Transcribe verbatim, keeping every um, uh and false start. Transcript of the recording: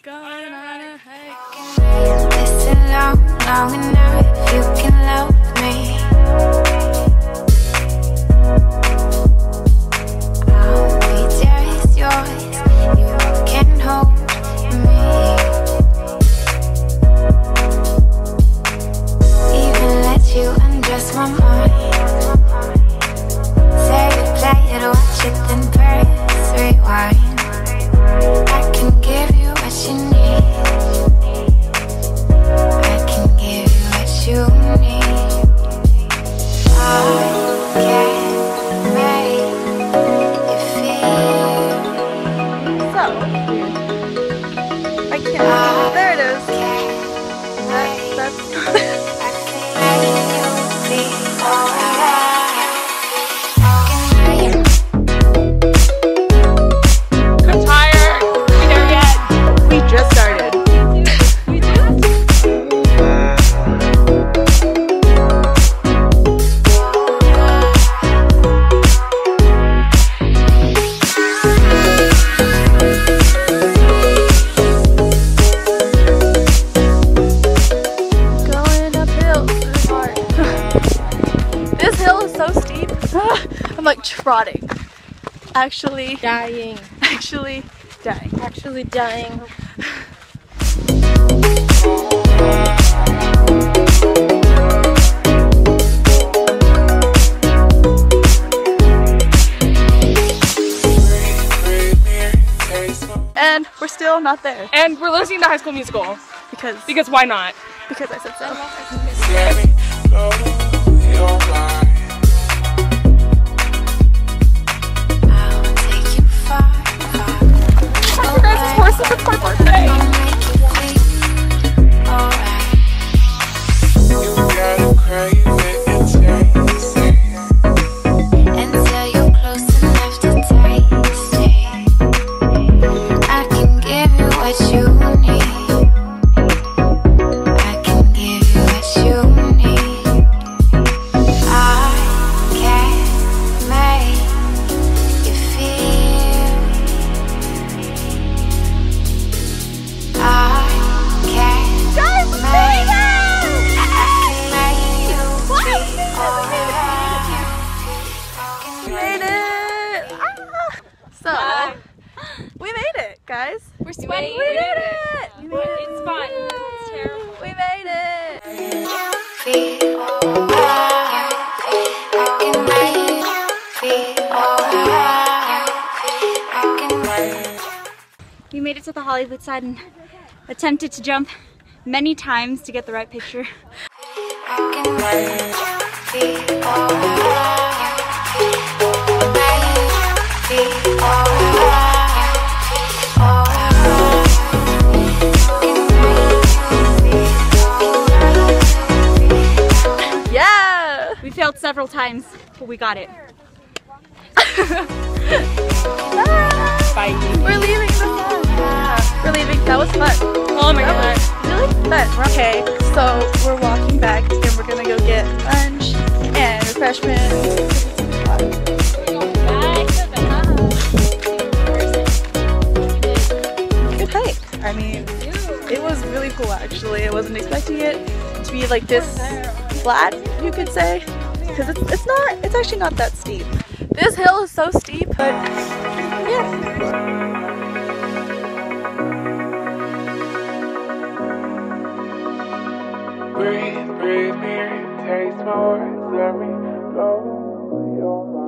Going on a hike. Listen long, long enough if you can love me. I'll be just yours, you can hold me. Even let you undress my mind. Say you play it, watch it, then press rewind. I can give you what you need. I can give you what you need. I can make you feel. So, I can't. There it is. That, that's not it. I can make you feel alright. I'm tired. We there yet? We just started. We did? Going uphill. It's hard. This hill is so steep. I'm like trotting. Actually Dying. Actually dying. Actually dying. And we're still not there. And we're listening to High School Musical. Because Because why not? because I said so. I'll take you far, far. Congrats, of course, it's my birthday. I'll make you feel alright. Until you're close enough to taste it. I can give you what you need. I can give you what you need. I can make you feel. I can make, I can make you feel alright. We made it! Ah! So, we made it, guys. We're sweating. We made it! We made it. It's fun. It's terrible. We made it! Feel alright. I can make you feel alright. I can make. We made it to the Hollywood side and attempted to jump many times to get the right picture. I can make you feel alright. Make you feel alright. Alright. Yeah! We failed several times, but we got it. Bye. We're leaving the fun. Yeah, we're leaving. That was fun. Oh my That god. was really fun. Okay, so we're walking back and we're gonna go get lunch and refreshments. Good hike. I mean, it was really cool actually. I wasn't expecting it to be like this flat, you could say, because it's, it's not, it's actually not that steep. This hill is so steep, but yeah. Breathe, breathe, here, taste more, let me blow your mind.